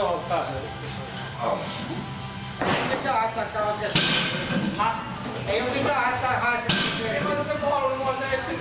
on pääsee. Mikä hätääkään oikeesti? Ei oo mitään hätää haisee. Ei mä nyt en halunnut mua se esiin.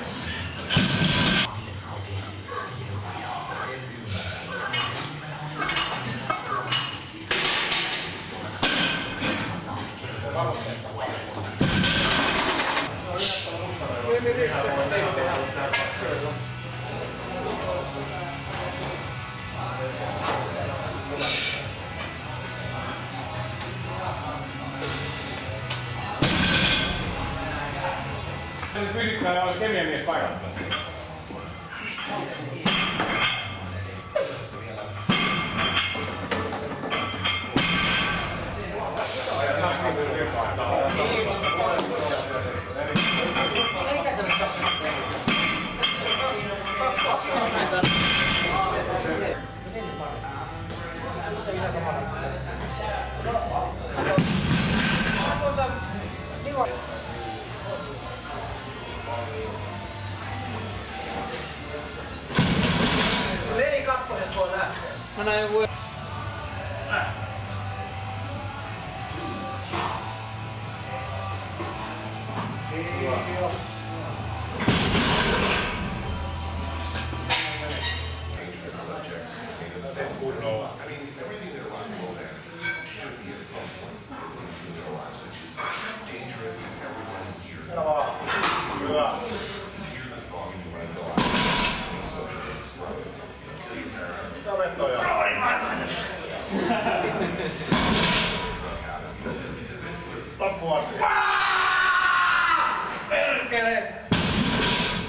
Fysikkaan olisi kemiamies paikalla. Leni kakkosesta voi lähteä. Mä näin joku... Perkele!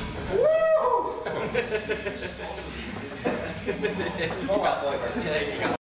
Kova poika.